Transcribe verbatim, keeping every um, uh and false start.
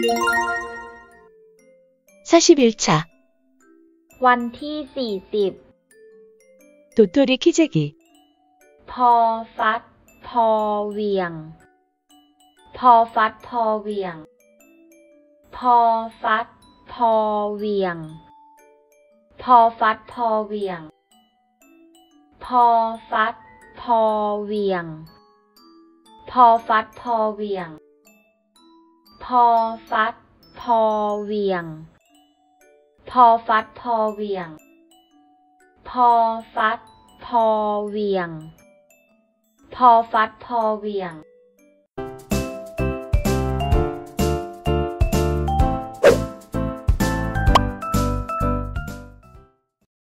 사십일 차 วันที่สี่สิบ 도토리 키재기 พอฟัดพอเหวี่ยงพอฟัดพอเหวี่ยงพอฟัดพอเหวี่ยงพอฟัดพอเหวี่ยงพอฟัดพอเหวี่ยงพอฟัดพอเหวี่ยงพอฟัดพอเหวี่ยงพอฟัดพอเหวี่ยงพอฟัดพอเหวี่ยงพอฟัดพอเหวี่ยง